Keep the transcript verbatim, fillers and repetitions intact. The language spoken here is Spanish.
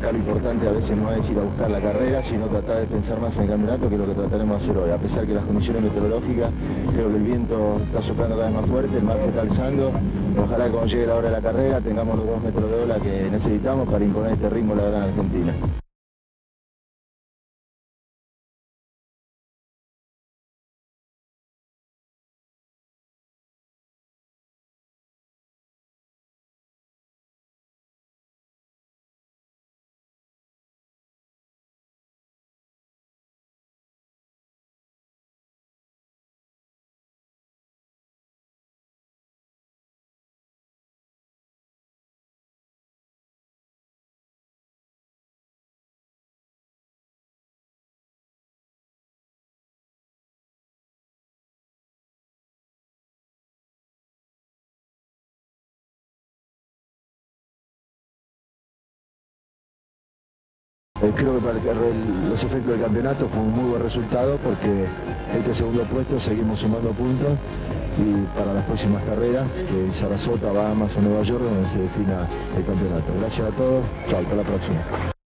acá lo importante a veces no es ir a buscar la carrera, sino tratar de pensar más en el campeonato, que es lo que trataremos de hacer hoy. A pesar que las condiciones meteorológicas, creo que el viento está soplando cada vez más fuerte, el mar se está alzando. Ojalá que cuando llegue la hora de la carrera tengamos los dos metros de ola que necesitamos para imponer este ritmo a la gran Argentina. Eh, creo que para el, los efectos del campeonato fue un muy buen resultado porque este segundo puesto seguimos sumando puntos y para las próximas carreras, que en Sarasota, Bahamas o Nueva York, donde se defina el campeonato. Gracias a todos, chao, hasta la próxima.